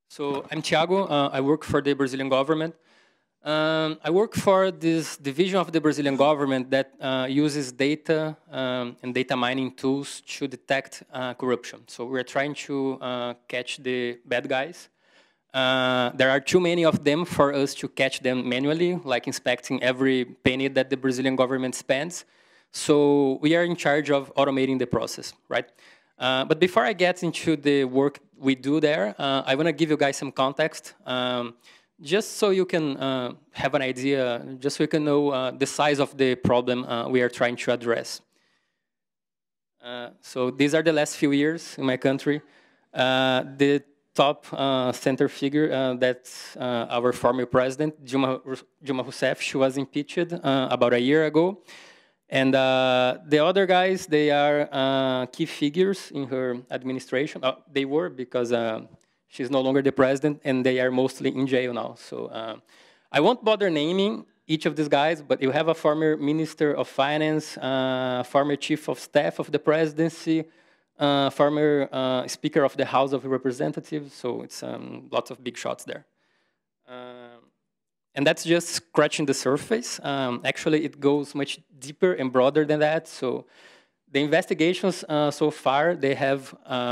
So I'm Thiago. I work for the Brazilian government. I work for this division of the Brazilian government that uses data and data mining tools to detect corruption. So we're trying to catch the bad guys. There are too many of them for us to catch them manually, like inspecting every penny that the Brazilian government spends. So we are in charge of automating the process, right? But before I get into the work we do there, I want to give you guys some context, just so you can have an idea, just so you can know the size of the problem we are trying to address. So these are the last few years in my country. The top center figure, that's our former president, Dilma Rousseff. She was impeached about a year ago. And the other guys, they are key figures in her administration. They were, because she's no longer the president, and they are mostly in jail now. So I won't bother naming each of these guys, but you have a former Minister of Finance, former Chief of Staff of the presidency, former Speaker of the House of Representatives. So it's lots of big shots there. And that's just scratching the surface. Actually, it goes much deeper and broader than that. So the investigations so far, they have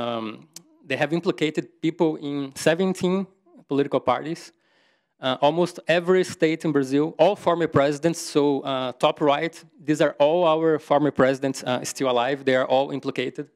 implicated people in 17 political parties. Almost every state in Brazil, all former presidents. So top right, these are all our former presidents still alive. They are all implicated.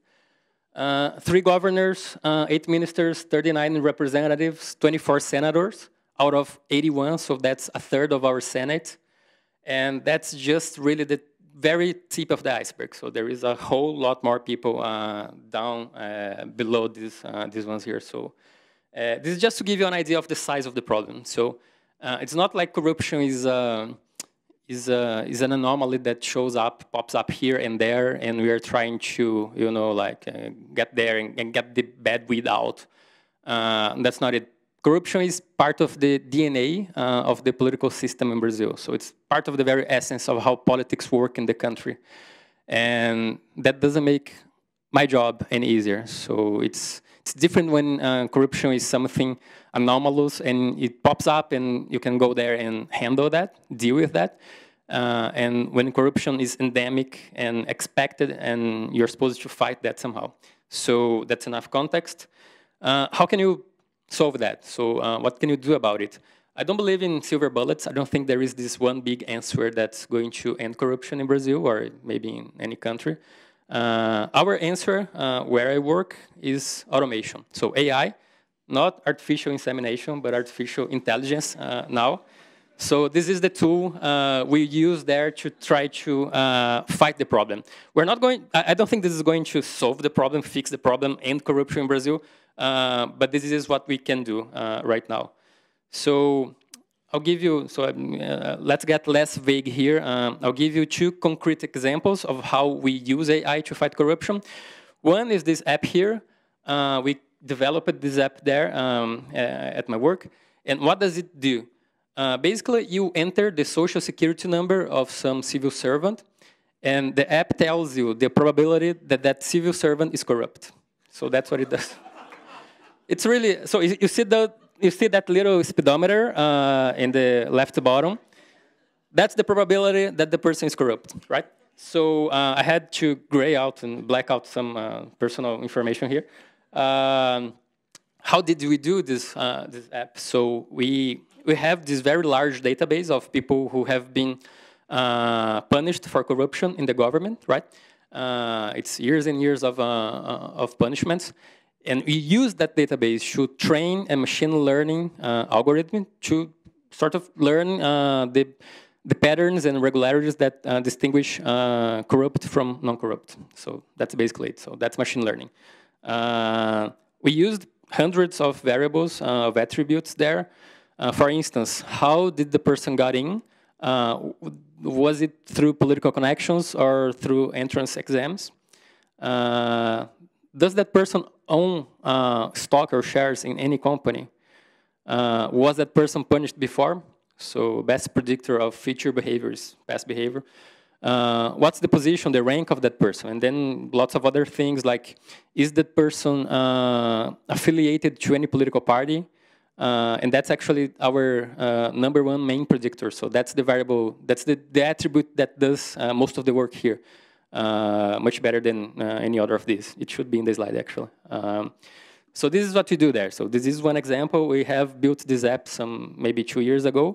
3 governors, 8 ministers, 39 representatives, 24 senators out of 81, so that's a third of our Senate. And that's just really the very tip of the iceberg. So there is a whole lot more people down below these ones here. So this is just to give you an idea of the size of the problem. So it's not like corruption is an anomaly that shows up, pops up here and there, and we are trying to, get there and get the bad weed out. That's not it. Corruption is part of the DNA of the political system in Brazil. So it's part of the very essence of how politics work in the country. And that doesn't make my job any easier. So it's different when corruption is something anomalous and it pops up and you can go there and handle that, deal with that. And when corruption is endemic and expected and you're supposed to fight that somehow. So that's enough context. How can you solve that? So what can you do about it? I don't believe in silver bullets. I don't think there is this one big answer that's going to end corruption in Brazil or maybe in any country. Our answer, where I work, is automation. So AI, not artificial insemination, but artificial intelligence now. So this is the tool we use there to try to fight the problem. We're not going, I don't think this is going to solve the problem, fix the problem, end corruption in Brazil. But this is what we can do right now. So I'll give you, let's get less vague here. I'll give you 2 concrete examples of how we use AI to fight corruption. One is this app here. We developed this app there at my work. And what does it do? Basically, you enter the social security number of some civil servant, and the app tells you the probability that that civil servant is corrupt. So that's what it does. It's really, so you see that little speedometer in the left bottom? That's the probability that the person is corrupt, right? So I had to gray out and black out some personal information here. How did we do this app? So we have this very large database of people who have been punished for corruption in the government, right? It's years and years of punishments. And we use that database to train a machine learning algorithm to sort of learn the patterns and regularities that distinguish corrupt from non-corrupt. So that's basically it. So that's machine learning. We used hundreds of variables, of attributes there. For instance, how did the person got in? Was it through political connections or through entrance exams? Does that person own stock or shares in any company? Was that person punished before? So best predictor of future behavior is past behavior. What's the position, the rank of that person? And then lots of other things like, is that person affiliated to any political party? And that's actually our #1 main predictor. So that's the variable, that's the attribute that does most of the work here, much better than any other of these. It should be in the slide, actually. So this is what we do there. So this is one example. We have built this app maybe 2 years ago.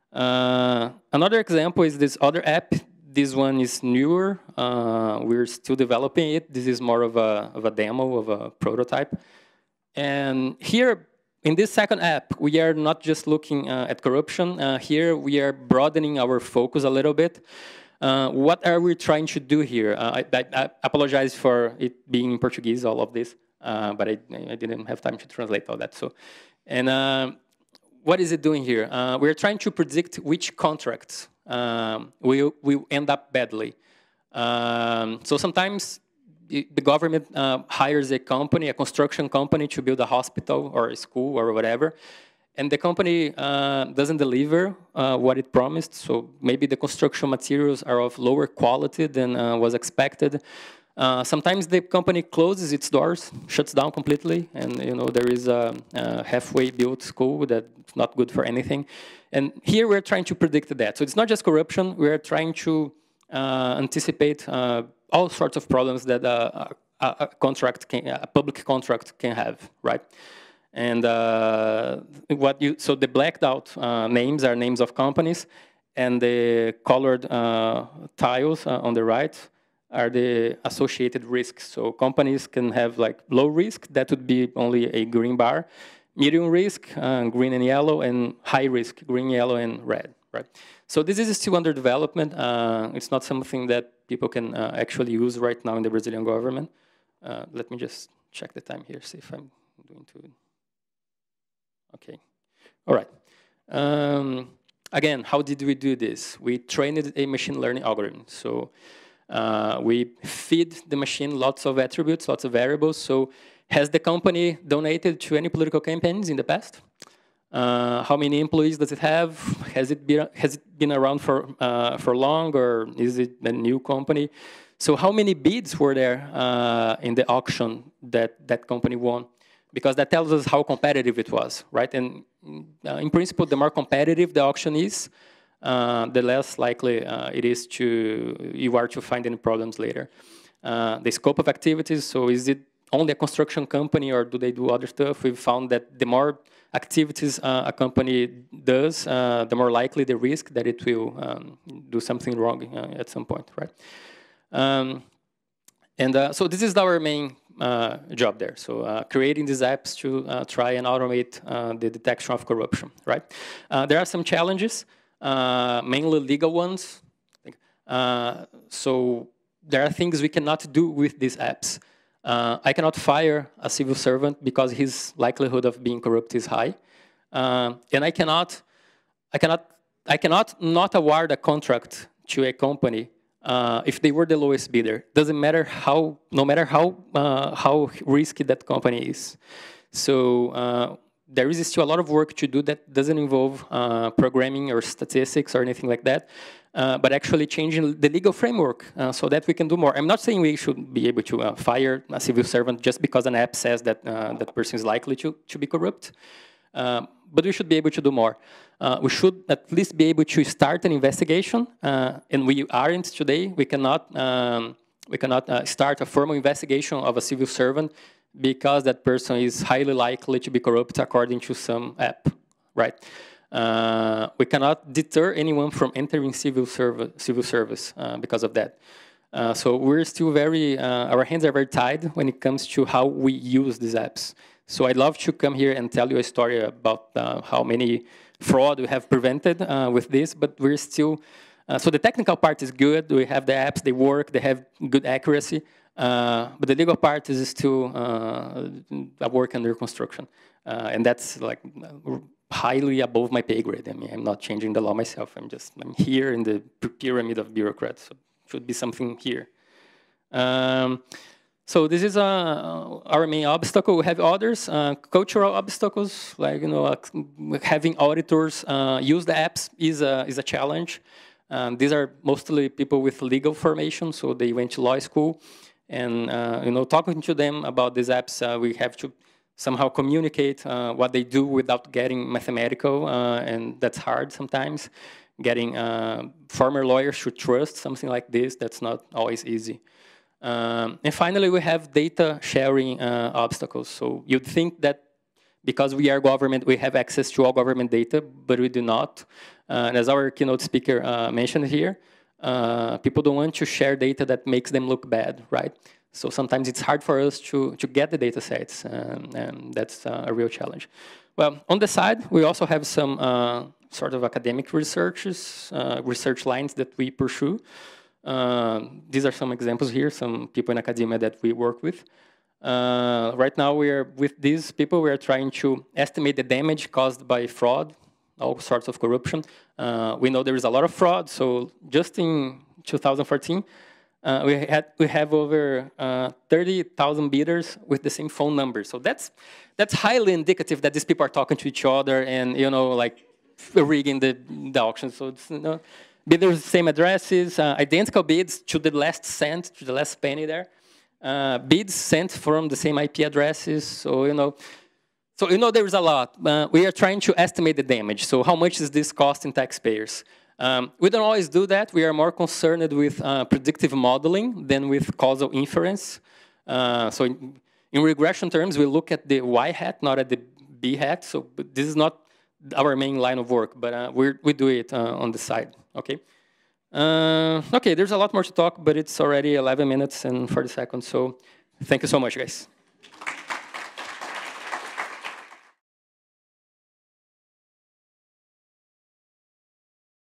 Another example is this other app. This one is newer. We're still developing it. This is more of a demo, of a prototype. And here, in this second app, we are not just looking at corruption. Here, we are broadening our focus a little bit. What are we trying to do here? I apologize for it being in Portuguese, all of this, but I didn't have time to translate all that. So, and what is it doing here? We're trying to predict which contracts will end up badly. So sometimes the government hires a company, a construction company, to build a hospital or a school or whatever, and the company doesn't deliver what it promised. So maybe the construction materials are of lower quality than was expected. Sometimes the company closes its doors, shuts down completely, and there is a halfway built school that's not good for anything. And here we're trying to predict that. So it's not just corruption. We're trying to anticipate all sorts of problems that a public contract can have, right? And so the blacked out names are names of companies, and the colored tiles on the right are the associated risks. So companies can have like low risk, that would be only a green bar, medium risk, green and yellow, and high risk, green, yellow, and red, right? So this is still under development. It's not something that people can actually use right now in the Brazilian government. Let me just check the time here, see if I'm doing too. Okay, all right. Again, how did we do this? We trained a machine learning algorithm. So we feed the machine lots of attributes, lots of variables. So has the company donated to any political campaigns in the past? How many employees does it have? Has it been around for long, or is it a new company? So how many bids were there in the auction that company won? Because that tells us how competitive it was, right? And in principle, the more competitive the auction is, the less likely it is you are to find any problems later. The scope of activities, so is it only a construction company, or do they do other stuff? We've found that the more activities a company does, the more likely the risk that it will do something wrong at some point, right? So this is our main job there. So creating these apps to try and automate the detection of corruption, right? There are some challenges, mainly legal ones. So there are things we cannot do with these apps. I cannot fire a civil servant because his likelihood of being corrupt is high, and I cannot not award a contract to a company if they were the lowest bidder. Doesn't matter no matter how risky that company is. So there is still a lot of work to do that doesn't involve programming or statistics or anything like that, but actually changing the legal framework so that we can do more. I'm not saying we should be able to fire a civil servant just because an app says that that person is likely to be corrupt, but we should be able to do more. We should at least be able to start an investigation, and we aren't today. We cannot start a formal investigation of a civil servant because that person is highly likely to be corrupt according to some app, right? We cannot deter anyone from entering civil service because of that. So we're still our hands are very tied when it comes to how we use these apps. So I'd love to come here and tell you a story about how many fraud we have prevented with this, but we're still, so the technical part is good. We have the apps, they work, they have good accuracy. But the legal part is still a work under construction. And that's like highly above my pay grade. I mean, I'm not changing the law myself. I'm here in the pyramid of bureaucrats. So it should be something here. So this is our main obstacle. We have others, cultural obstacles, like having auditors use the apps is a challenge. These are mostly people with legal formation, so they went to law school. And talking to them about these apps, we have to somehow communicate what they do without getting mathematical, and that's hard sometimes. Getting former lawyers to trust something like this, that's not always easy. And finally, we have data sharing obstacles. So you'd think that because we are government, we have access to all government data, but we do not. And as our keynote speaker mentioned here, people don't want to share data that makes them look bad, right? So sometimes it's hard for us to get the data sets, and that's a real challenge. Well, on the side, we also have some sort of academic research lines that we pursue. These are some examples here, some people in academia that we work with. Right now, with these people, we are trying to estimate the damage caused by fraud, all sorts of corruption. We know there is a lot of fraud, so just in 2014, we have over 30,000 bidders with the same phone number. So that's highly indicative that these people are talking to each other and like rigging the auction. So it's, bidders, same addresses, identical bids to the last cent, to the last penny there. Bids sent from the same IP addresses. So there is a lot. We are trying to estimate the damage. So how much is this costing taxpayers? We don't always do that. We are more concerned with predictive modeling than with causal inference. So in regression terms, we look at the y hat, not at the b hat. So this is not our main line of work, but we do it on the side. Okay. Okay, there's a lot more to talk, but it's already 11 minutes and 40 seconds. So thank you so much, guys.